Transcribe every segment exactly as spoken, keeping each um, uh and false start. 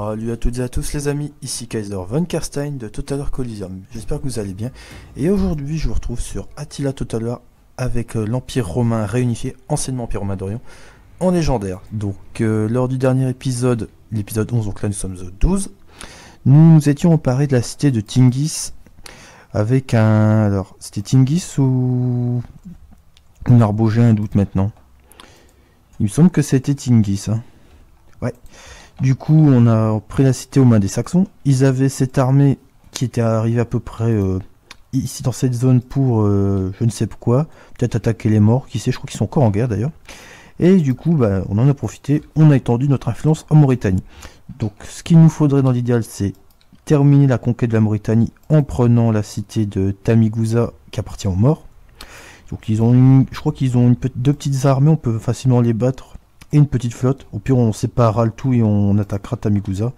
Salut à toutes et à tous les amis, ici Kaiser von Kerstein de Total War Coliseum. J'espère que vous allez bien. Et aujourd'hui je vous retrouve sur Attila Total War avec euh, l'Empire romain réunifié, anciennement Empire romain d'Orient, en légendaire. Donc euh, lors du dernier épisode, l'épisode onze, donc là nous sommes au douze, nous nous étions emparés de la cité de Tingis avec un... Alors c'était Tingis ou... Narbo, j'ai un doute maintenant. Il me semble que c'était Tingis. Hein. Ouais. Du coup, on a pris la cité aux mains des Saxons. Ils avaient cette armée qui était arrivée à peu près euh, ici dans cette zone pour euh, je ne sais pourquoi. Peut-être attaquer les morts, qui sait, je crois qu'ils sont encore en guerre d'ailleurs. Et du coup, bah, on en a profité, on a étendu notre influence en Mauritanie. Donc ce qu'il nous faudrait dans l'idéal, c'est terminer la conquête de la Mauritanie en prenant la cité de Tamigouza qui appartient aux morts. Donc ils ont une, je crois qu'ils ont une, deux petites armées, on peut facilement les battre. Et une petite flotte. Au pire, on séparera le tout et on attaquera Tamigouza.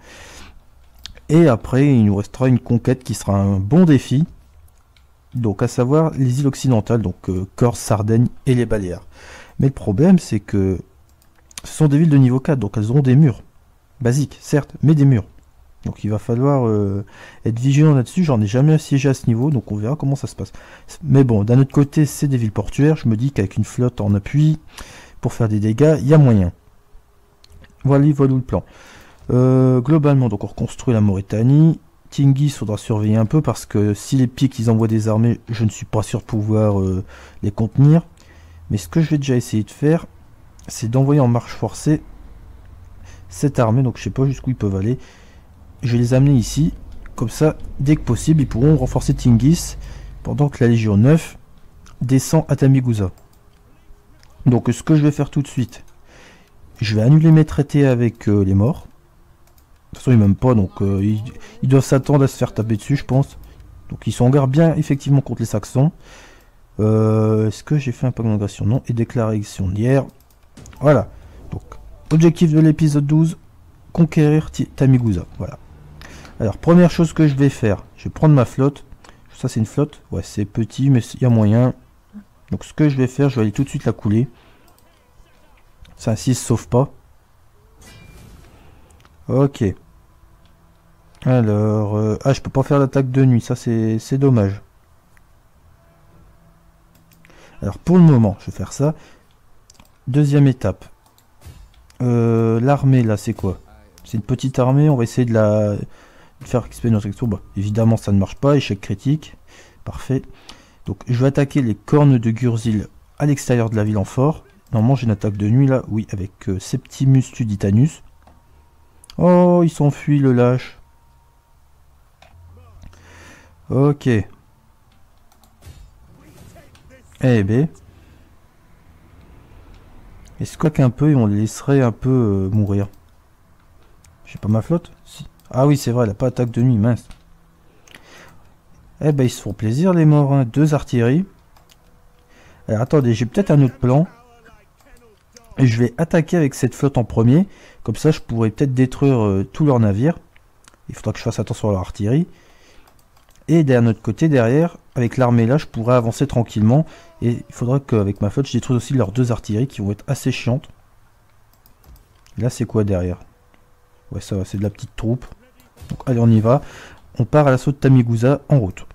Et après, il nous restera une conquête qui sera un bon défi. Donc, à savoir les îles occidentales, donc euh, Corse, Sardaigne et les Baléares. Mais le problème, c'est que ce sont des villes de niveau quatre, donc elles auront des murs. Basiques, certes, mais des murs. Donc, il va falloir euh, être vigilant là-dessus. J'en ai jamais assiégé à ce niveau, donc on verra comment ça se passe. Mais bon, d'un autre côté, c'est des villes portuaires. Je me dis qu'avec une flotte en appui, pour faire des dégâts, il y a moyen. Voilà, voilà le plan. Euh, globalement, donc on reconstruit la Mauritanie. Tingis, il faudra surveiller un peu parce que si les pics ils envoient des armées, je ne suis pas sûr de pouvoir euh, les contenir. Mais ce que je vais déjà essayer de faire, c'est d'envoyer en marche forcée cette armée. Donc je sais pas jusqu'où ils peuvent aller. Je vais les amener ici. Comme ça, dès que possible, ils pourront renforcer Tingis pendant que la Légion neuf descend à Tamigouza. Donc ce que je vais faire tout de suite, je vais annuler mes traités avec euh, les morts. De toute façon ils m'aiment pas, donc euh, ils, ils doivent s'attendre à se faire taper dessus je pense. Donc ils sont en guerre bien effectivement contre les Saxons. Euh, Est-ce que j'ai fait un pack d'engagement? Non. Et déclaration d'hier. Voilà. Donc objectif de l'épisode douze, conquérir Tamigouza. Voilà. Alors première chose que je vais faire, je vais prendre ma flotte. Ça c'est une flotte, ouais c'est petit mais il y a moyen. Donc ce que je vais faire, je vais aller tout de suite la couler. Ça ainsi il se sauve pas. Ok. Alors, euh, ah je peux pas faire l'attaque de nuit, ça c'est dommage. Alors pour le moment, je vais faire ça. Deuxième étape. Euh, L'armée là, c'est quoi? C'est une petite armée, on va essayer de la de faire expédier notre expo. Bah, évidemment ça ne marche pas, échec critique. Parfait. Donc je vais attaquer les cornes de Gurzil à l'extérieur de la ville en fort. Normalement j'ai une attaque de nuit là, oui, avec euh, Septimus Tuditanus. Oh, il s'enfuit le lâche. Ok. Eh ben. Est-ce qu'un peu et on les laisserait un peu euh, mourir? J'ai pas ma flotte si. Ah oui c'est vrai, elle a pas attaque de nuit, mince. Eh ben ils se font plaisir les morts, hein. Deux artilleries. Alors attendez, j'ai peut-être un autre plan. Et je vais attaquer avec cette flotte en premier. Comme ça je pourrais peut-être détruire euh, tous leurs navires. Il faudra que je fasse attention à leur artillerie. Et d'un autre côté derrière, avec l'armée là, je pourrais avancer tranquillement. Et il faudra qu'avec ma flotte je détruise aussi leurs deux artilleries qui vont être assez chiantes. Là c'est quoi derrière? Ouais ça va, c'est de la petite troupe. Donc allez on y va. On part à l'assaut de Tamigouza en route.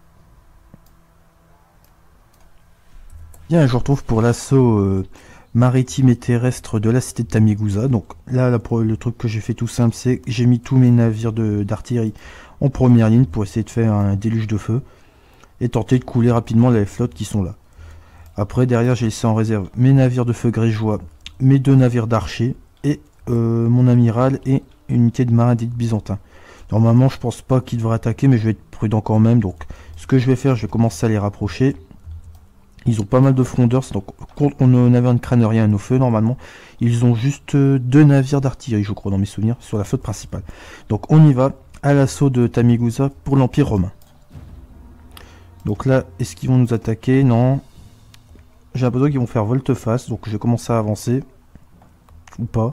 Bien, je retrouve pour l'assaut euh, maritime et terrestre de la cité de Tamigouza. Donc là, là pour le truc que j'ai fait tout simple, c'est que j'ai mis tous mes navires d'artillerie en première ligne pour essayer de faire un déluge de feu et tenter de couler rapidement les flottes qui sont là. Après, derrière, j'ai laissé en réserve mes navires de feu grégeois, mes deux navires d'archers et euh, mon amiral et une unité de marins d'élite byzantin. Normalement, je pense pas qu'ils devraient attaquer, mais je vais être prudent quand même. Donc, ce que je vais faire, je vais commencer à les rapprocher. Ils ont pas mal de frondeurs, donc contre nos navires ne craignent rien à nos feux normalement. Ils ont juste deux navires d'artillerie, je crois, dans mes souvenirs, sur la flotte principale. Donc, on y va à l'assaut de Tamigouza pour l'Empire romain. Donc là, est-ce qu'ils vont nous attaquer? Non. J'ai l'impression qu'ils vont faire volte-face, donc je vais commencer à avancer. Ou pas.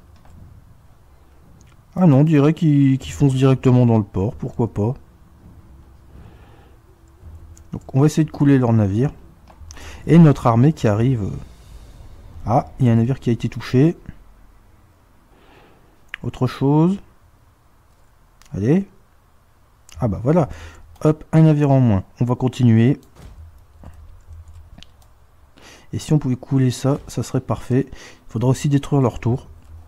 Ah non, on dirait qu'ils qu'ils foncent directement dans le port, pourquoi pas. Donc on va essayer de couler leur navire. Et notre armée qui arrive... Ah, il y a un navire qui a été touché. Autre chose. Allez. Ah bah voilà. Hop, un navire en moins. On va continuer. Et si on pouvait couler ça, ça serait parfait. Il faudra aussi détruire leur tour.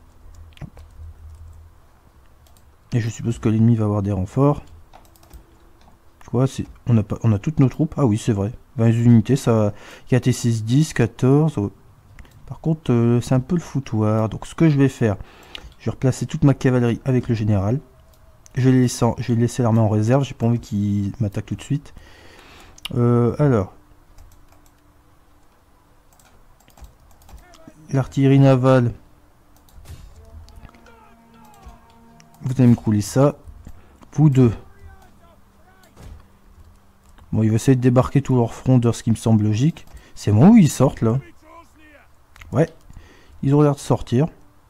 Et je suppose que l'ennemi va avoir des renforts. Tu vois, on, a pas, on a toutes nos troupes. Ah oui, c'est vrai. vingt unités, ça quatre et six, dix, quatorze. Par contre, euh, c'est un peu le foutoir. Donc ce que je vais faire, je vais replacer toute ma cavalerie avec le général. Je vais laisser, je vais laisser l'armée en réserve. J'ai pas envie qu'il m'attaque tout de suite. Euh, alors. L'artillerie navale. Vous allez me couler ça. Vous deux. Bon, il va essayer de débarquer tous leurs frondeurs, ce qui me semble logique. C'est moi où ils sortent là. Ouais. Ils ont l'air de sortir.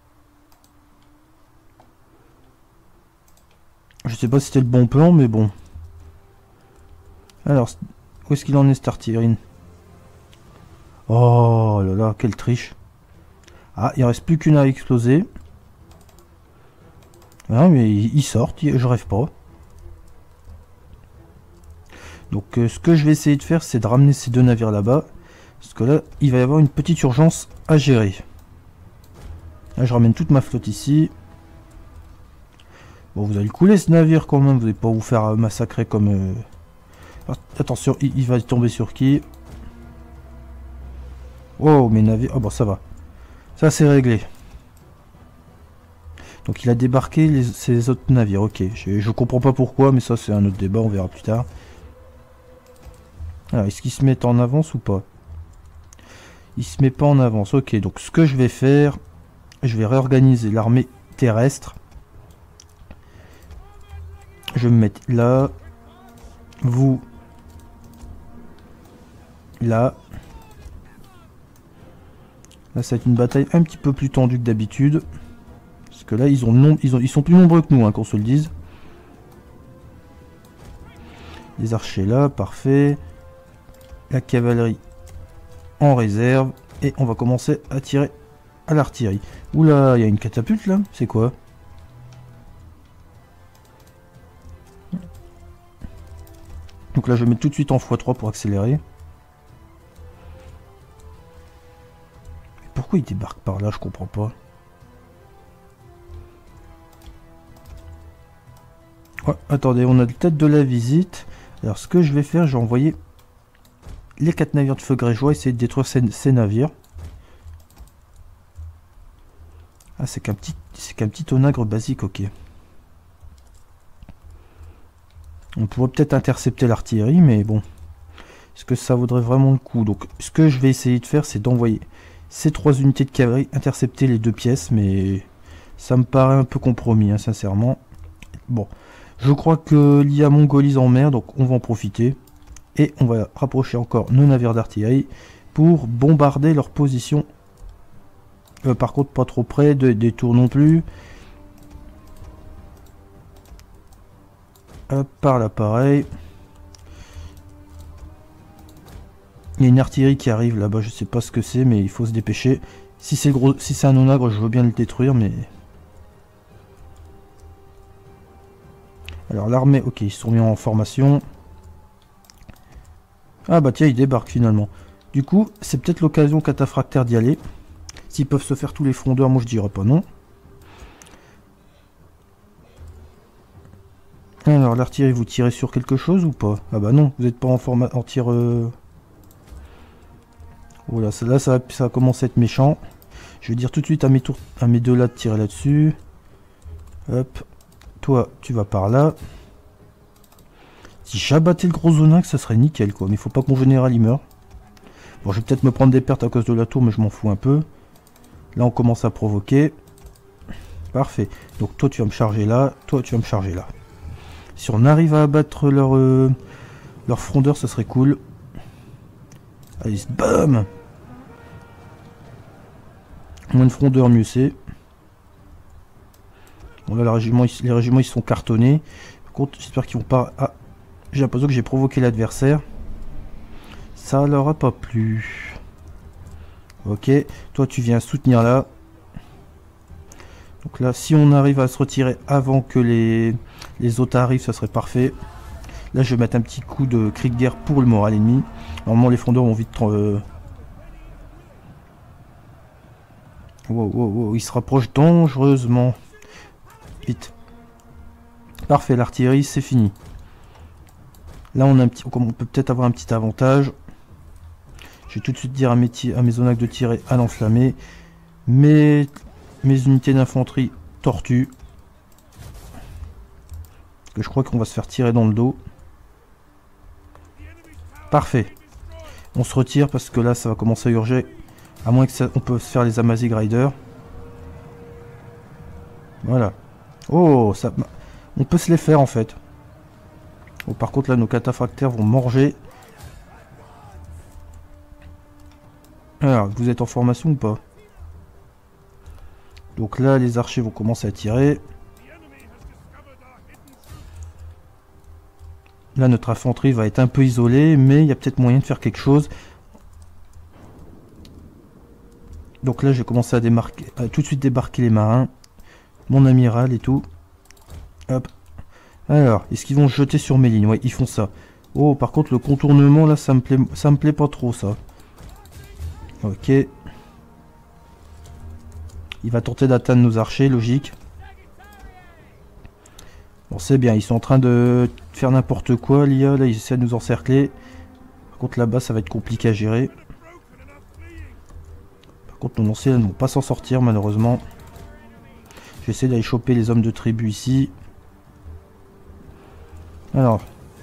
Je sais pas si c'était le bon plan, mais bon. Alors, où est-ce qu'il en est cette artillerie? Oh là là, quelle triche. Ah, il reste plus qu'une à exploser. Ah, mais ils sortent, je rêve pas. Donc euh, ce que je vais essayer de faire, c'est de ramener ces deux navires là-bas. Parce que là, il va y avoir une petite urgence à gérer. Là, je ramène toute ma flotte ici. Bon, vous allez couler ce navire quand même, vous n'allez pas vous faire massacrer comme... Euh... Attention, il, il va tomber sur qui? Oh, mes navires... Oh bon, ça va. Ça, c'est réglé. Donc il a débarqué les, ces autres navires, ok. Je, je comprends pas pourquoi, mais ça c'est un autre débat, on verra plus tard. Alors, est-ce qu'il se met en avance ou pas? Il se met pas en avance, ok. Donc ce que je vais faire, je vais réorganiser l'armée terrestre. Je vais me mettre là. Vous. Là. Là, ça va être une bataille un petit peu plus tendue que d'habitude. Parce que là, ils, ont non, ils, ont, ils sont plus nombreux que nous, hein, qu'on se le dise. Les archers là, parfait. La cavalerie en réserve. Et on va commencer à tirer à l'artillerie. Oula, il y a une catapulte là. C'est quoi? Donc là, je vais mettre tout de suite en fois trois pour accélérer. Pourquoi il débarque par là? Je comprends pas. Ouais, attendez, on a peut-être de la visite. Alors ce que je vais faire, je vais envoyer les quatre navires de feu grégeois, essayer de détruire ces, ces navires. Ah, c'est qu'un petit, c'est qu'un petit onagre basique, ok. On pourrait peut-être intercepter l'artillerie, mais bon. Est-ce que ça vaudrait vraiment le coup? Donc ce que je vais essayer de faire, c'est d'envoyer ces trois unités de cavalerie, intercepter les deux pièces, mais ça me paraît un peu compromis, hein, sincèrement. Bon, je crois que l'I A mongolise en mer, donc on va en profiter. Et on va rapprocher encore nos navires d'artillerie pour bombarder leur position. Euh, par contre, pas trop près de, des tours non plus. Hop, par là, pareil. Il y a une artillerie qui arrive là-bas, je sais pas ce que c'est, mais il faut se dépêcher. Si c'est gros, si c'est un onagre, je veux bien le détruire, mais... Alors l'armée, ok, ils sont mis en formation. Ah bah tiens, ils débarquent finalement. Du coup, c'est peut-être l'occasion cataphractaire d'y aller. S'ils peuvent se faire tous les frondeurs, moi je dirais pas non. Alors l'artillerie, vous tirez sur quelque chose ou pas? Ah bah non, vous n'êtes pas en format en tir... Euh... Voilà, là ça, ça va commencer à être méchant. Je vais dire tout de suite à mes, tours, à mes deux là de tirer là-dessus. Hop. Toi, tu vas par là. Si j'abattais le gros zonax, ça serait nickel quoi. Mais il faut pas que mon général y meure. Bon, je vais peut-être me prendre des pertes à cause de la tour, mais je m'en fous un peu. Là, on commence à provoquer. Parfait. Donc toi, tu vas me charger là. Toi, tu vas me charger là. Si on arrive à abattre leur, euh, leur frondeur, ça serait cool. Allez, bam! Moins de frondeur, mieux c'est. Bon là, le régiment, les régiments ils sont cartonnés. Par contre, j'espère qu'ils vont pas... Ah, j'ai l'impression que j'ai provoqué l'adversaire. Ça leur a pas plu. Ok, toi tu viens soutenir là. Donc là, si on arrive à se retirer avant que les, les autres arrivent, ça serait parfait. Là, je vais mettre un petit coup de cri de guerre pour le moral ennemi. Normalement, les frondeurs vont vite... Euh... Wow, wow, wow, ils se rapprochent dangereusement. Vite. Parfait, l'artillerie, c'est fini. Là, on, a un petit... on peut peut-être avoir un petit avantage. Je vais tout de suite dire à mes, à mes zonacs de tirer à l'enflammer. Mes... mes unités d'infanterie tortues. Parce que je crois qu'on va se faire tirer dans le dos. Parfait. On se retire parce que là, ça va commencer à urger. À moins que ça, on peut se faire les Amazigh Riders. Voilà. Oh, ça, on peut se les faire en fait. Oh, par contre, là, nos cataphractaires vont manger. Alors, vous êtes en formation ou pas? Donc là, les archers vont commencer à tirer. Là, notre infanterie va être un peu isolée, mais il y a peut-être moyen de faire quelque chose. Donc là, j'ai commencé à démarquer, à tout de suite débarquer les marins. Mon amiral et tout. Hop. Alors, est-ce qu'ils vont se jeter sur mes lignes? Ouais, ils font ça. Oh, par contre, le contournement, là, ça me plaît, ça me plaît pas trop, ça. Ok. Il va tenter d'atteindre nos archers, logique. Bon, c'est bien, ils sont en train de faire n'importe quoi, l'I A, là, ils essaient de nous encercler. Par contre, là-bas, ça va être compliqué à gérer. Par contre, nos lanciers, ne vont pas s'en sortir, malheureusement. Je vais essayer d'aller choper les hommes de tribu ici. Alors.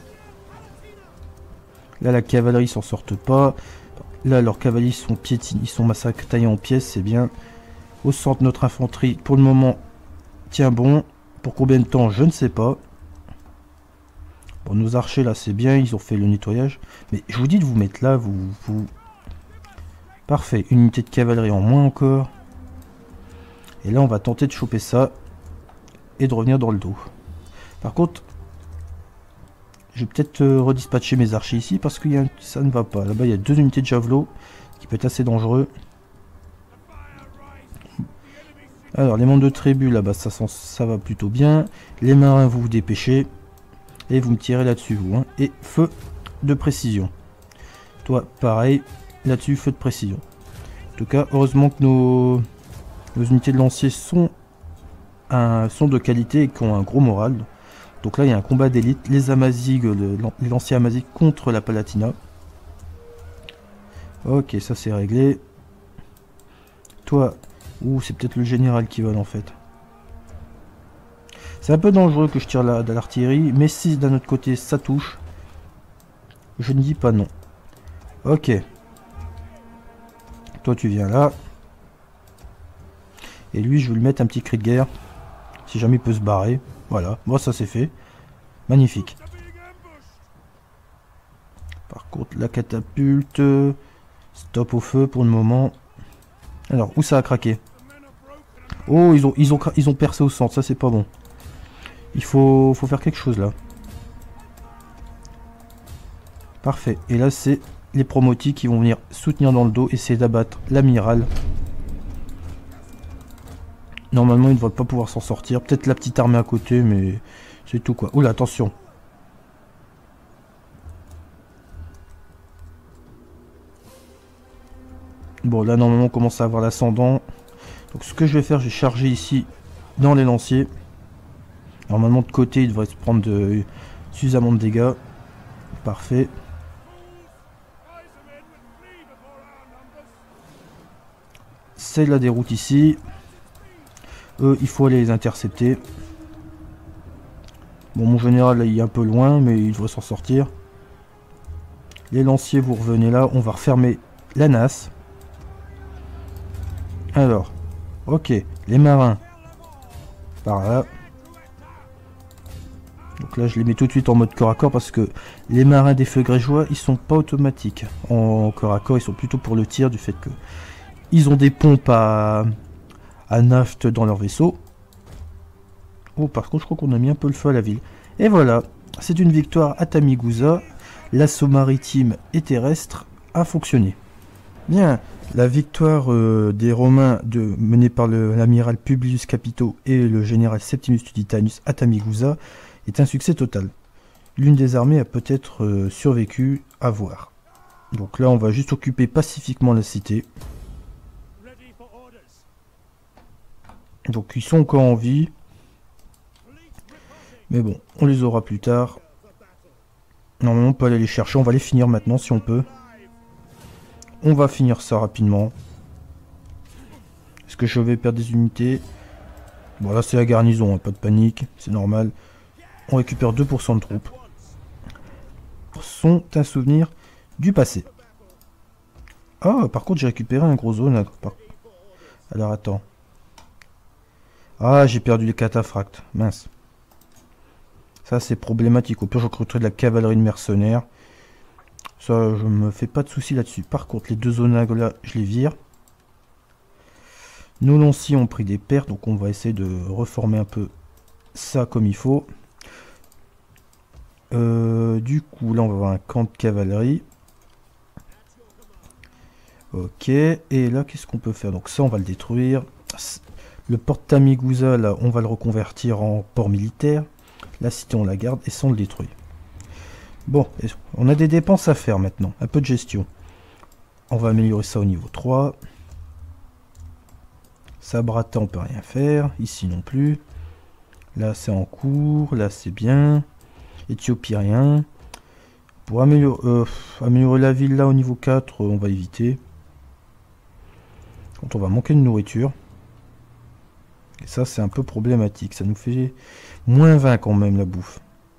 Là, la cavalerie s'en sortent pas. Là, leurs cavaliers sont piétinés, ils sont massacrés, taillés en pièces, c'est bien. Au centre, notre infanterie, pour le moment, tient bon. Pour combien de temps, je ne sais pas. Bon, nos archers, là, c'est bien, ils ont fait le nettoyage. Mais je vous dis de vous mettre là, vous... vous... Parfait, une unité de cavalerie en moins encore. Et là, on va tenter de choper ça. Et de revenir dans le dos. Par contre, je vais peut-être euh, redispatcher mes archers ici, parce que y a un... ça ne va pas. Là-bas, il y a deux unités de javelot, qui peut être assez dangereux. Alors, les membres de tribu, là-bas, ça, ça va plutôt bien. Les marins, vous vous dépêchez. Et vous me tirez là-dessus, vous. Hein. Et feu de précision. Toi, pareil. Là-dessus, feu de précision. En tout cas, heureusement que nos, nos unités de lanciers sont, un, sont de qualité et qui ont un gros moral. Donc là, il y a un combat d'élite. Les Amazigh, le, les lanciers Amazigh contre la Palatina. Ok, ça c'est réglé. Toi... Ouh, c'est peut-être le général qui vole en fait. C'est un peu dangereux que je tire la, de l'artillerie, mais si d'un autre côté ça touche, je ne dis pas non. Ok. Toi tu viens là. Et lui je vais lui mettre un petit cri de guerre. Si jamais il peut se barrer. Voilà, bon ça c'est fait. Magnifique. Par contre la catapulte. Stop au feu pour le moment. Alors, où ça a craqué? Oh, ils ont, ils ont, ils ont percé au centre, ça c'est pas bon. Il faut, faut faire quelque chose là. Parfait. Et là, c'est les promotis qui vont venir soutenir dans le dos, essayer d'abattre l'amiral. Normalement, il ne devrait pas pouvoir s'en sortir. Peut-être la petite armée à côté, mais c'est tout quoi. Oula, attention. Bon, là, normalement, on commence à avoir l'ascendant. Donc, ce que je vais faire, je vais charger ici dans les lanciers. Normalement, de côté, il devrait se prendre de, suffisamment de dégâts. Parfait. C'est la déroute ici. Eux, il faut aller les intercepter. Bon, mon général, là, il est un peu loin, mais il devrait s'en sortir. Les lanciers, vous revenez là. On va refermer la nasse. Alors, ok, les marins, par là. Donc là, je les mets tout de suite en mode corps à corps parce que les marins des feux grégeois, ils sont pas automatiques. En corps à corps, ils sont plutôt pour le tir du fait que ils ont des pompes à, à naft dans leur vaisseau. Oh, par contre, je crois qu'on a mis un peu le feu à la ville. Et voilà, c'est une victoire à Tamigusa. L'assaut maritime et terrestre a fonctionné. Bien, la victoire euh, des Romains de, menée par l'amiral Publius Capito et le général Septimius Tuditanus à Tamigouzza est un succès total. L'une des armées a peut-être euh, survécu, à voir. Donc là, on va juste occuper pacifiquement la cité. Donc ils sont encore en vie. Mais bon, on les aura plus tard. Normalement, on peut aller les chercher. On va les finir maintenant si on peut. On va finir ça rapidement. Est-ce que je vais perdre des unités? Bon, là c'est la garnison, hein, pas de panique, c'est normal. On récupère deux pour cent de troupes. Sont un souvenir du passé. Ah, par contre, j'ai récupéré un gros zone. Alors, attends. Ah, j'ai perdu les cataphractes. Mince. Ça, c'est problématique. Au pire, je recruterai de la cavalerie de mercenaires. Ça, je me fais pas de soucis là-dessus. Par contre, les deux onagres là, je les vire. Nos lanciers ont pris des pertes, donc on va essayer de reformer un peu ça comme il faut. Euh, du coup, là, on va avoir un camp de cavalerie. Ok, et là, qu'est-ce qu'on peut faire? Donc ça, on va le détruire. Le port de Tamigouzza, là, on va le reconvertir en port militaire. La cité, on la garde, et ça, on le détruit. Bon, on a des dépenses à faire maintenant, un peu de gestion. On va améliorer ça au niveau trois. Sabrata, on peut rien faire. Ici non plus. Là, c'est en cours. Là, c'est bien. Éthiopie, rien. Pour améliorer, euh, améliorer la ville, là, au niveau quatre, euh, on va éviter. Quand on va manquer de nourriture. Et ça, c'est un peu problématique. Ça nous fait moins vingt quand même, la bouffe.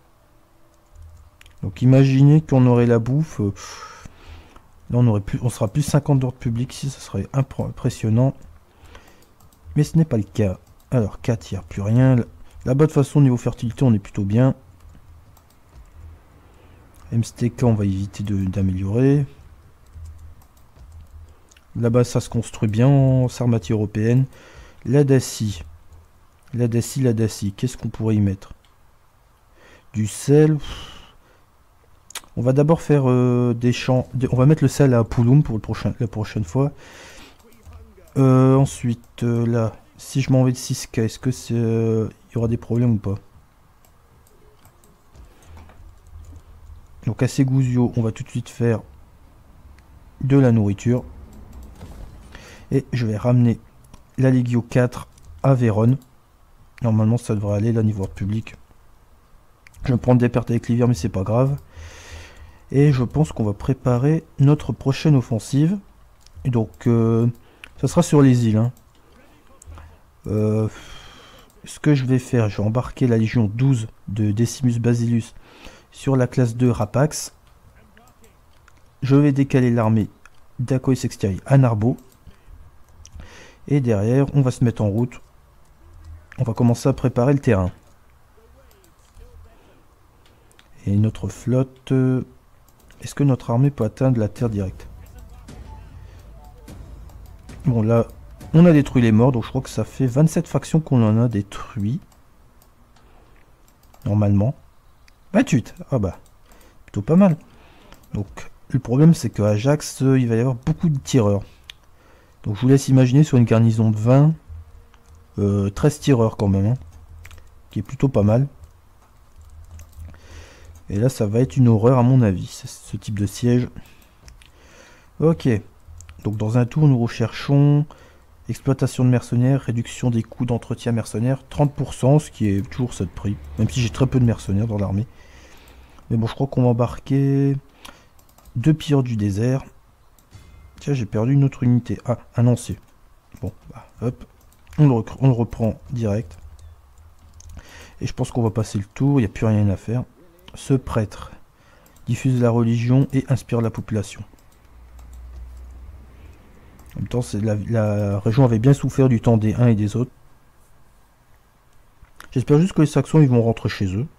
Donc imaginez qu'on aurait la bouffe, euh, là on aurait plus, on sera plus cinquante d'ordre public, si ça serait impressionnant. Mais ce n'est pas le cas. Alors quatre, il n'y a plus rien. Là-bas de toute façon, niveau fertilité, on est plutôt bien. M S T K, on va éviter d'améliorer. Là-bas, ça se construit bien en Sarmatie européenne. La Dacie. La Dacie, la Dacie. Qu'est-ce qu'on pourrait y mettre? Du sel. On va d'abord faire euh, des champs. De, on va mettre le sel à Pouloum pour le prochain, la prochaine fois. Euh, ensuite, euh, là, si je m'en vais de six K, est-ce que c'est, euh, y aura des problèmes ou pas? Donc à Ségouzios, on va tout de suite faire de la nourriture. Et je vais ramener la Légio quatre à Vérone. Normalement, ça devrait aller, là, niveau public. Je vais me prendre des pertes avec l'hiver, mais c'est pas grave. Et je pense qu'on va préparer notre prochaine offensive. Et donc, euh, ça sera sur les îles. Hein. Euh, ce que je vais faire, je vais embarquer la Légion douze de Decimus Basilus sur la classe deux Rapax. Je vais décaler l'armée d'Acoy Sextiae à Narbo. Et derrière, on va se mettre en route. On va commencer à préparer le terrain. Et notre flotte... Euh, Est-ce que notre armée peut atteindre la terre directe? Bon, là, on a détruit les morts, donc je crois que ça fait vingt-sept factions qu'on en a détruit. Normalement. vingt-huit. Ah bah, plutôt pas mal. Donc, le problème, c'est qu'à Ajax, euh, il va y avoir beaucoup de tireurs. Donc, je vous laisse imaginer sur une garnison de vingt, euh, treize tireurs quand même, hein, qui est plutôt pas mal. Et là, ça va être une horreur à mon avis, ce type de siège. Ok. Donc dans un tour, nous recherchons exploitation de mercenaires, réduction des coûts d'entretien mercenaires, trente pour cent, ce qui est toujours ça de prix. Même si j'ai très peu de mercenaires dans l'armée. Mais bon, je crois qu'on va embarquer deux pilleurs du désert. Tiens, j'ai perdu une autre unité. Ah, un lancier. Bon, bah, hop. On le, on le reprend direct. Et je pense qu'on va passer le tour, il n'y a plus rien à faire. Ce prêtre diffuse la religion et inspire la population. En même temps, la, la région avait bien souffert du temps des uns et des autres. J'espère juste que les Saxons ils vont rentrer chez eux.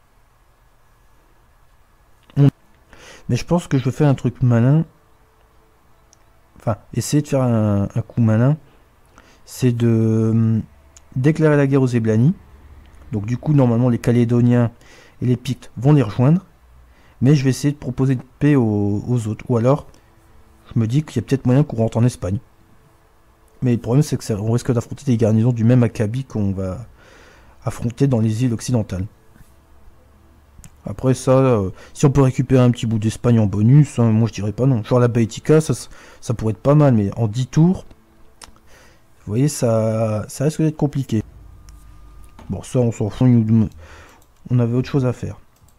On... Mais je pense que je vais faire un truc malin. Enfin, essayer de faire un, un coup malin. C'est de euh, déclarer la guerre aux Éblani. Donc du coup, normalement, les Calédoniens et les Pictes vont les rejoindre. Mais je vais essayer de proposer une paix aux, aux autres. Ou alors, Je me dis qu'il y a peut-être moyen qu'on rentre en Espagne. Mais le problème, c'est que ça, on risque d'affronter des garnisons du même acabit qu'on va affronter dans les îles occidentales. Après ça, euh, si on peut récupérer un petit bout d'Espagne en bonus, hein, moi je dirais pas non. Genre la Baetica, ça, ça pourrait être pas mal, mais en dix tours, vous voyez, ça, ça risque d'être compliqué. Bon, ça on s'en fout, on avait autre chose à faire.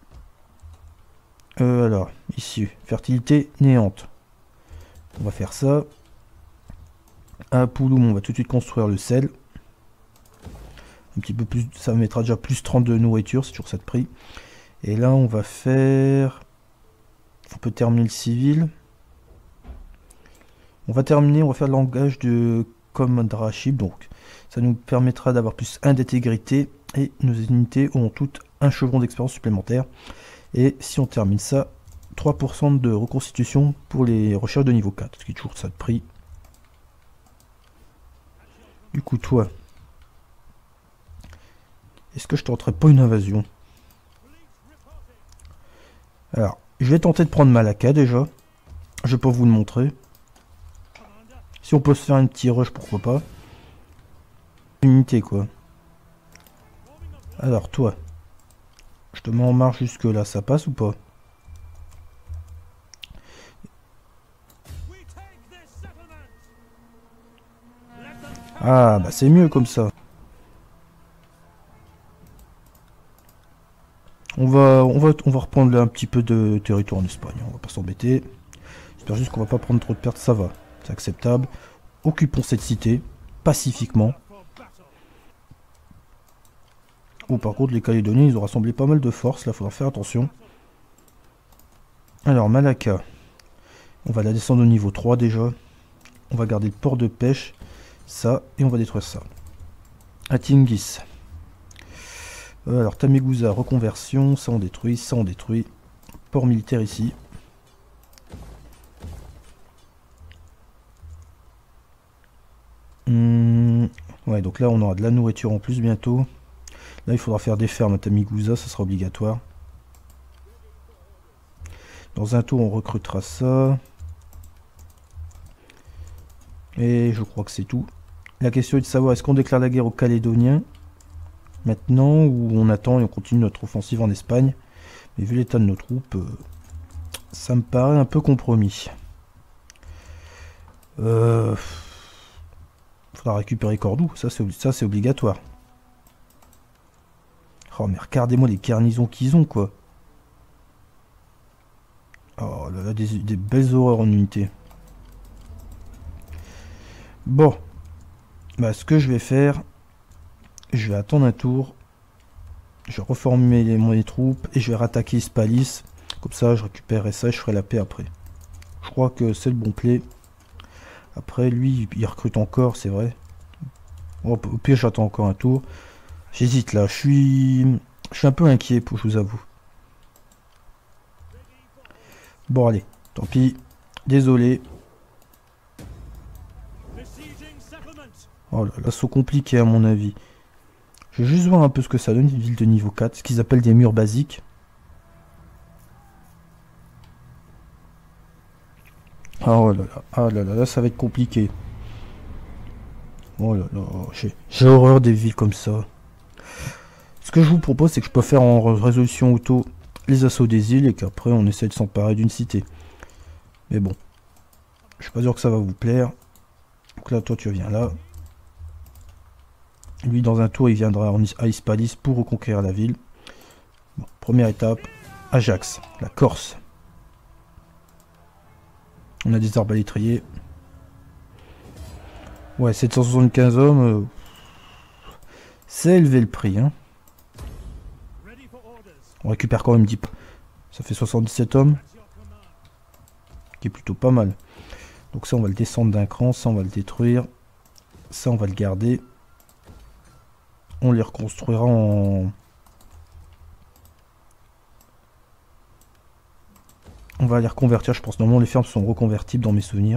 Euh, alors, ici, fertilité néante. On va faire ça. À Pouloum, on va tout de suite construire le sel. Un petit peu plus, ça mettra déjà plus trente de nourriture, c'est toujours ça de prix. Et là, on va faire... On peut terminer le civil. On va terminer, on va faire le langage de commandership. Donc, ça nous permettra d'avoir plus un d'intégrité. Et nos unités auront toutes un chevron d'expérience supplémentaire. Et si on termine ça, trois pour cent de reconstitution pour les recherches de niveau quatre. Ce qui est toujours ça de prix. Du coup, toi... Est-ce que je tenterai pas une invasion? Alors, je vais tenter de prendre Malacca déjà. Je vais pas vous le montrer. Si on peut se faire un petit rush, pourquoi pas. Unité quoi. Alors toi. Je te mets en marche jusque là, ça passe ou pas? Ah bah c'est mieux comme ça. On va, on, va, on va reprendre un petit peu de territoire en Espagne, on va pas s'embêter. J'espère juste qu'on va pas prendre trop de pertes, ça va, c'est acceptable. Occupons cette cité, pacifiquement. Oh, par contre, les Calédoniens, ils ont rassemblé pas mal de forces, là, il faudra faire attention. Alors, Malacca, on va la descendre au niveau trois déjà. On va garder le port de pêche, ça, et on va détruire ça. Atingis. Euh, alors Tamegouza, reconversion, ça on détruit, ça on détruit. Port militaire ici. Hum, ouais, donc là on aura de la nourriture en plus bientôt. Là il faudra faire des fermes à Tamegouza, ça sera obligatoire. Dans un tour on recrutera ça. Et je crois que c'est tout. La question est de savoir est-ce qu'on déclare la guerre aux Calédoniens maintenant, où on attend et on continue notre offensive en Espagne. Mais vu l'état de nos troupes, euh, ça me paraît un peu compromis. Euh, faudra récupérer Cordoue, ça c'est obligatoire. Oh mais regardez-moi les garnisons qu'ils ont quoi. Oh là là, des, des belles horreurs en unité. Bon. Bah ce que je vais faire... Je vais attendre un tour. Je vais reformer les, mes troupes et je vais rattaquer Hispalis. Comme ça, je récupérerai ça et je ferai la paix après. Je crois que c'est le bon play. Après, lui, il recrute encore, c'est vrai. Bon, au pire, j'attends encore un tour. J'hésite là. Je suis, je suis un peu inquiet, pour, je vous avoue. Bon, allez. Tant pis. Désolé. Oh là, l'assaut compliqué à mon avis. Je vais juste voir un peu ce que ça donne, une ville de niveau quatre, ce qu'ils appellent des murs basiques. Oh là là, ah là là, là ça va être compliqué. Oh là là, j'ai horreur des villes comme ça. Ce que je vous propose, c'est que je peux faire en résolution auto les assauts des îles et qu'après on essaie de s'emparer d'une cité. Mais bon, je suis pas sûr que ça va vous plaire. Donc là, toi tu viens là. Lui, dans un tour, il viendra à Hispalis pour reconquérir la ville. Bon, première étape, Ajax, la Corse. On a des arbalétriers. Ouais, sept cent soixante-quinze hommes. Euh, c'est élevé le prix. Hein. On récupère quand même dix. Ça fait soixante-dix-sept hommes. Qui est plutôt pas mal. Donc ça, on va le descendre d'un cran. Ça, on va le détruire. Ça, on va le garder. On les reconstruira en... On va les reconvertir, je pense. Normalement, les fermes sont reconvertibles dans mes souvenirs.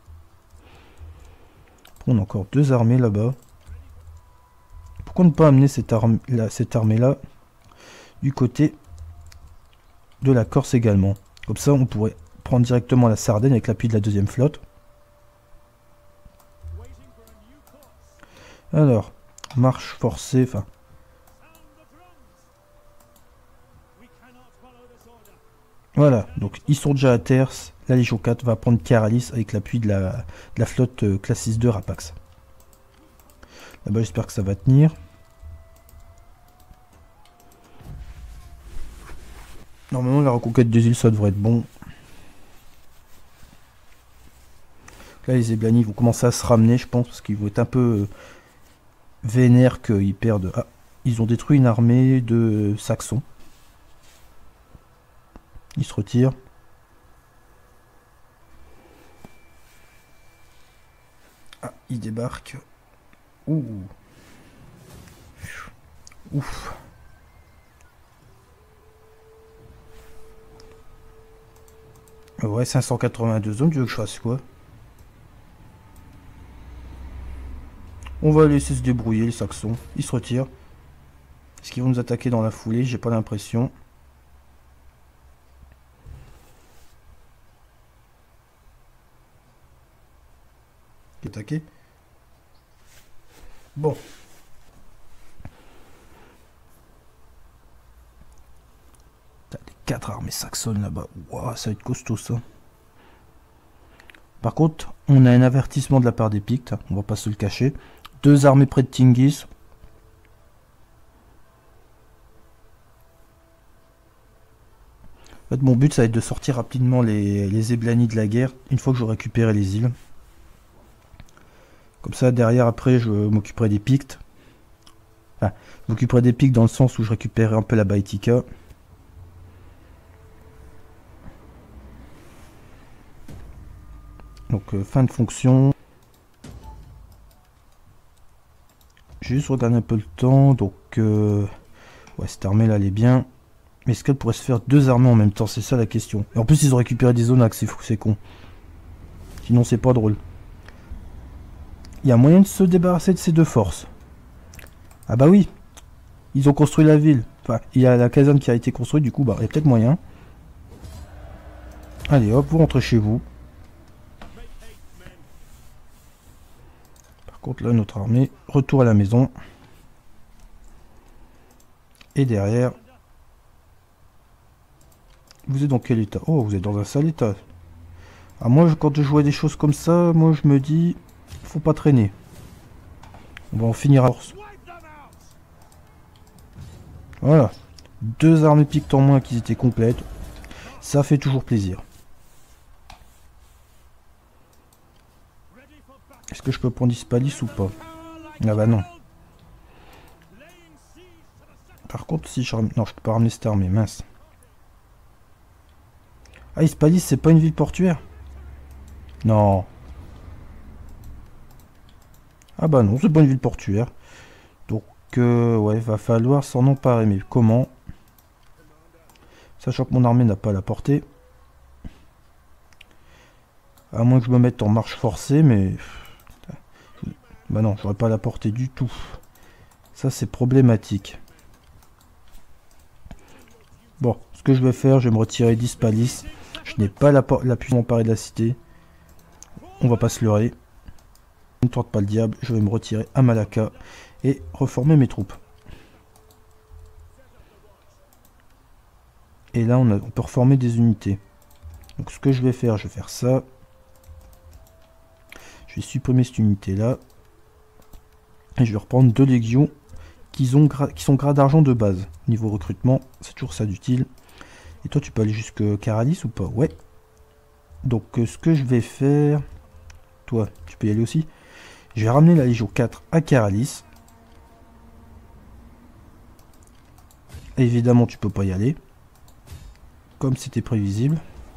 On a encore deux armées là-bas. Pourquoi ne pas amener cette armée là, cette armée-là du côté de la Corse également? Comme ça, on pourrait prendre directement la Sardaigne avec l'appui de la deuxième flotte. Alors, marche forcée, enfin... Voilà, donc ils sont déjà à terre. La Légion quatre va prendre Caralis avec l'appui de la, de la flotte euh, classe six deux Rapax. Là-bas, j'espère que ça va tenir. Normalement, la reconquête des îles, ça devrait être bon. Là, les Eblani vont commencer à se ramener, je pense, parce qu'ils vont être un peu euh, vénères qu'ils perdent. Ah, ils ont détruit une armée de Saxons. Ils se retirent. Ah, ils débarquent. Ouh. Ouf. Ouais, cinq cent quatre-vingt-deux hommes, tu veux que je fasse quoi? On va laisser se débrouiller les Saxons. Ils se retirent. Est-ce qu'ils vont nous attaquer dans la foulée? J'ai pas l'impression. Attaquer. Bon. T'as les quatre armées saxonnes là-bas. Waouh, ça va être costaud ça. Par contre, on a un avertissement de la part des Pictes. On va pas se le cacher. Deux armées près de Tingis. En fait, mon but, ça va être de sortir rapidement les, les Eblani de la guerre une fois que j'aurai récupéré les îles. Comme ça, derrière, après, je m'occuperai des Pictes. Enfin, je m'occuperai des Pictes dans le sens où je récupérerai un peu la Baetica. Donc, euh, fin de fonction. J'ai juste regardé un peu le temps. Donc, euh, ouais, cette armée-là, elle est bien. Mais est-ce qu'elle pourrait se faire deux armées en même temps? C'est ça la question. Et en plus, ils ont récupéré des zones axes, c'est con. Sinon, c'est pas drôle. Il y a moyen de se débarrasser de ces deux forces. Ah bah oui. Ils ont construit la ville. Enfin, il y a la caserne qui a été construite, du coup, bah, il y a peut-être moyen. Allez, hop, vous rentrez chez vous. Par contre, là, notre armée, retour à la maison. Et derrière... Vous êtes dans quel état? Oh, vous êtes dans un sale état. Ah, moi, quand je vois des choses comme ça, moi, je me dis... Faut pas traîner. On va en finir à force. Voilà. Deux armées Pictes en moins qui étaient complètes. Ça fait toujours plaisir. Est-ce que je peux prendre Hispalis ou pas? Ah bah non. Par contre, si je ramène... Non, je peux pas ramener cette armée, mince. Ah, Hispalis, c'est pas une ville portuaire? Non. Ah bah non, c'est pas une ville portuaire. Donc, euh, ouais, va falloir s'en emparer. Mais comment? Sachant que mon armée n'a pas la portée. À moins que je me mette en marche forcée, mais... Bah non, j'aurais pas la portée du tout. Ça, c'est problématique. Bon, ce que je vais faire, je vais me retirer d'Hispalis. Je n'ai pas la, la puissance emparée de la cité. On va pas se leurrer. Je ne tente pas le diable, je vais me retirer à Malacca et reformer mes troupes. Et là, on, a, on peut reformer des unités. Donc ce que je vais faire, je vais faire ça. Je vais supprimer cette unité-là. Et je vais reprendre deux légions qui, ont qui sont grade d'argent de base. Niveau recrutement, c'est toujours ça d'utile. Et toi, tu peux aller jusqu'à Caralis ou pas? Ouais. Donc euh, ce que je vais faire... Toi, tu peux y aller aussi. Je vais ramener la Légion quatre à Caralis. Évidemment, tu peux pas y aller. Comme c'était prévisible.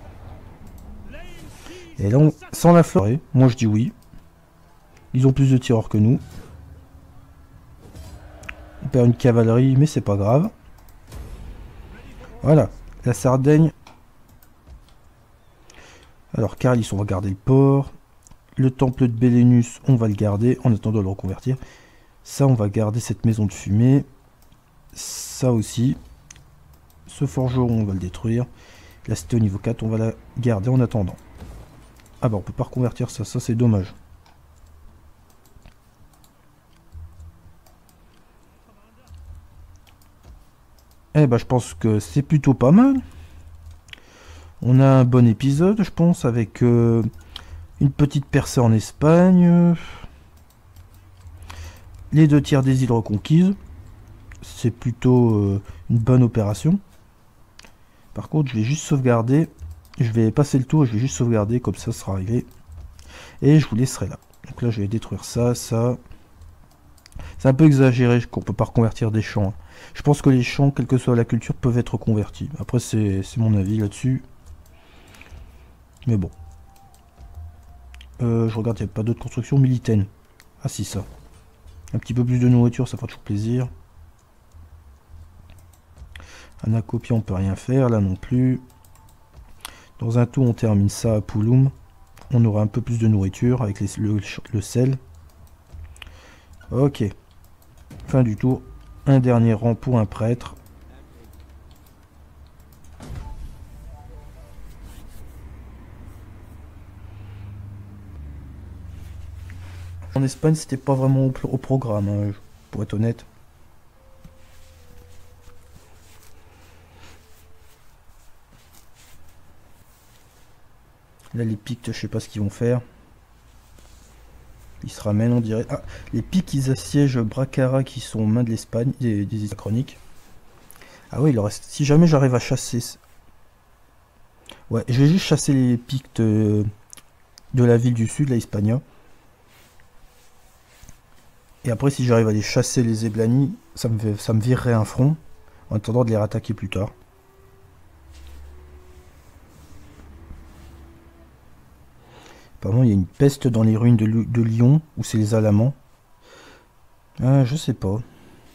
Et là, on... sans la fleur, moi je dis oui. Ils ont plus de tireurs que nous. On perd une cavalerie, mais c'est pas grave. Voilà, la Sardaigne. Alors, Caralis, on va garder le port. Le temple de Bélénus, on va le garder en attendant de le reconvertir. Ça, on va garder cette maison de fumée. Ça aussi. Ce forgeron, on va le détruire. La cité au niveau quatre, on va la garder en attendant. Ah bah on peut pas reconvertir ça, ça c'est dommage. Eh bah je pense que c'est plutôt pas mal. On a un bon épisode, je pense, avec euh, une petite percée en Espagne. Les deux tiers des îles reconquises. C'est plutôt euh, une bonne opération. Par contre, je vais juste sauvegarder. Je vais passer le tour, je vais juste sauvegarder, comme ça, ça sera arrivé. Et je vous laisserai là. Donc là, je vais détruire ça, ça. C'est un peu exagéré qu'on peut pas reconvertir des champs. Je pense que les champs, quelle que soit la culture, peuvent être convertis. Après, c'est mon avis là-dessus. Mais bon. Euh, je regarde, il n'y a pas d'autres constructions militaires. Ah si, ça. Un petit peu plus de nourriture, ça fera toujours plaisir. Anacopia, on peut rien faire, là non plus. Dans un tour, on termine ça à Pouloum. On aura un peu plus de nourriture avec les, le, le sel. Ok. Fin du tour. Un dernier rang pour un prêtre. En Espagne, c'était pas vraiment au, au programme, hein, pour être honnête. Là, les Pictes, je sais pas ce qu'ils vont faire. Ils se ramènent, on dirait. Ah, les Pictes, ils assiègent Bracara qui sont aux mains de l'Espagne, des, des îles chroniques. Ah oui, il leur reste. Si jamais j'arrive à chasser. Ouais, je vais juste chasser les Pictes euh, de la ville du sud, la Hispania. Et après, si j'arrive à les chasser, les Eblani, ça me, ça me virerait un front, en attendant de les rattaquer plus tard. Apparemment, il y a une peste dans les ruines de, de Lyon, où c'est les Alamans. Ah, je sais pas.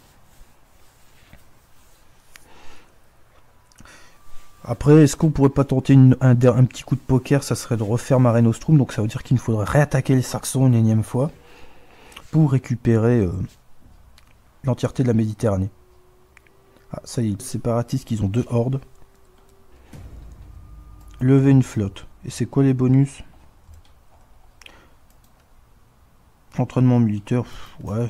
Après, est-ce qu'on pourrait pas tenter une, un, un petit coup de poker? Ça serait de refaire Mare Nostrum, donc ça veut dire qu'il nous faudrait réattaquer les Saxons une énième fois pour récupérer euh, l'entièreté de la Méditerranée. Ah, ça y est, les séparatistes, qu'ils ont deux hordes. Lever une flotte. Et c'est quoi les bonus? Entraînement militaire, ouais.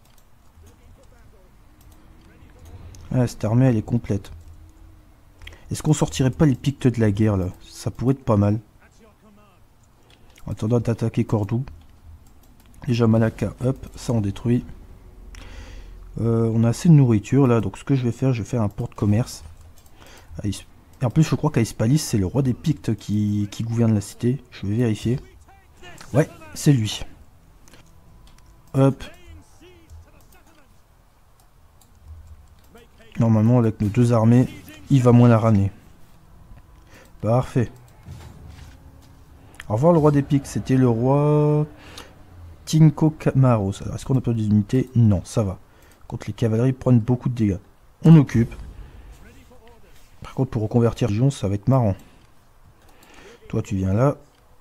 Ah, cette armée, elle est complète. Est-ce qu'on sortirait pas les Pictes de la guerre, là? Ça pourrait être pas mal. En attendant d'attaquer Cordoue. Déjà Malacca, hop, ça on détruit. Euh, on a assez de nourriture, là. Donc ce que je vais faire, je vais faire un port de commerce. Et en plus, je crois qu'à Hispalis, c'est le roi des Pictes qui, qui gouverne la cité. Je vais vérifier. Ouais, c'est lui. Hop. Normalement, avec nos deux armées, il va moins la ramener. Parfait. Au revoir le roi des Pictes. C'était le roi Tinko Camaros. Alors, est-ce qu'on a pas des unités? Non, ça va. Contre les cavaleries, prennent beaucoup de dégâts. On occupe. Par contre, pour reconvertir Dijon, ça va être marrant. Toi, tu viens là.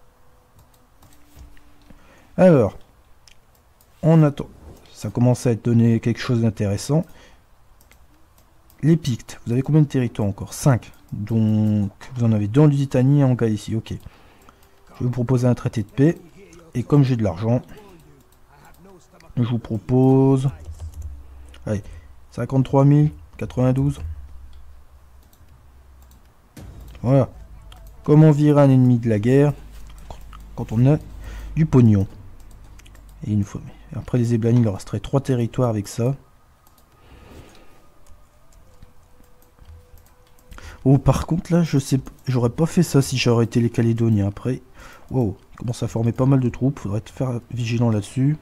Alors, on attend. Ça commence à être donné quelque chose d'intéressant. Les Pictes, vous avez combien de territoires encore? cinq. Donc, vous en avez deux en Lusitanie et en Galicie. Ok. Je vais vous proposer un traité de paix. Et comme j'ai de l'argent, je vous propose... Allez, cinquante-trois mille, quatre-vingt-douze. Voilà. Comment virer un ennemi de la guerre quand on a du pognon? Et une fois. Après les Eblani, il leur resterait trois territoires avec ça. Oh, par contre, là, je sais, j'aurais pas fait ça si j'aurais été les Calédoniens. Après, wow, ils commencent à former pas mal de troupes. Faudrait être faire vigilant là-dessus.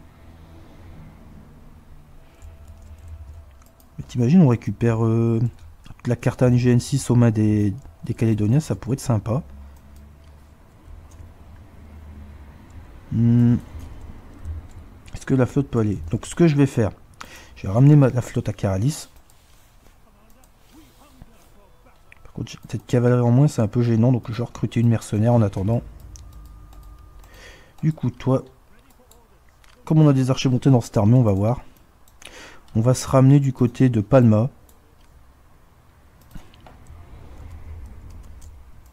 Mais t'imagines, on récupère euh, la carte G N six aux mains des, des Calédoniens, ça pourrait être sympa. Hmm. Est-ce que la flotte peut aller? Donc, ce que je vais faire, je vais ramener ma, la flotte à Caralis. Cette cavalerie en moins, c'est un peu gênant, donc je vais recruter une mercenaire en attendant. Du coup, toi, comme on a des archers montés dans cette armée, on va voir. On va se ramener du côté de Palma.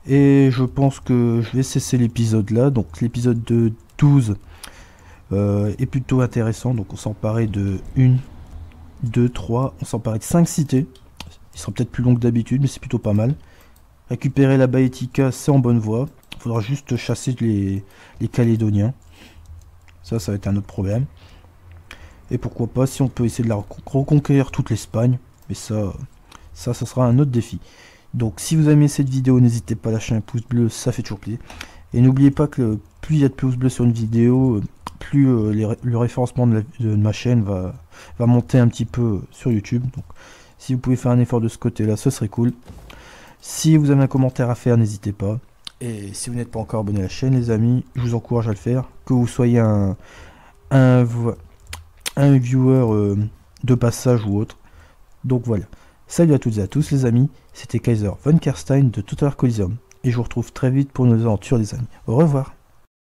Et je pense que je vais cesser l'épisode là. Donc l'épisode de douze euh, est plutôt intéressant. Donc on s'emparait de une, deux, trois, on s'emparait de cinq cités. Il sera peut-être plus long que d'habitude, mais c'est plutôt pas mal. Récupérer la Baetica, c'est en bonne voie. Il faudra juste chasser les, les Calédoniens. Ça, ça va être un autre problème. Et pourquoi pas, si on peut essayer de la reconquérir toute l'Espagne. Mais ça, ça, ça sera un autre défi. Donc, si vous aimez cette vidéo, n'hésitez pas à lâcher un pouce bleu, ça fait toujours plaisir. Et n'oubliez pas que plus il y a de pouces bleus sur une vidéo, plus euh, les, le référencement de, la, de ma chaîne va, va monter un petit peu sur YouTube. Donc, si vous pouvez faire un effort de ce côté-là, ce serait cool. Si vous avez un commentaire à faire, n'hésitez pas. Et si vous n'êtes pas encore abonné à la chaîne, les amis, je vous encourage à le faire. Que vous soyez un, un, un viewer euh, de passage ou autre. Donc voilà. Salut à toutes et à tous les amis, c'était Kaiser von Kerstein de Total War Coliseum. Et je vous retrouve très vite pour nos aventures les amis. Au revoir.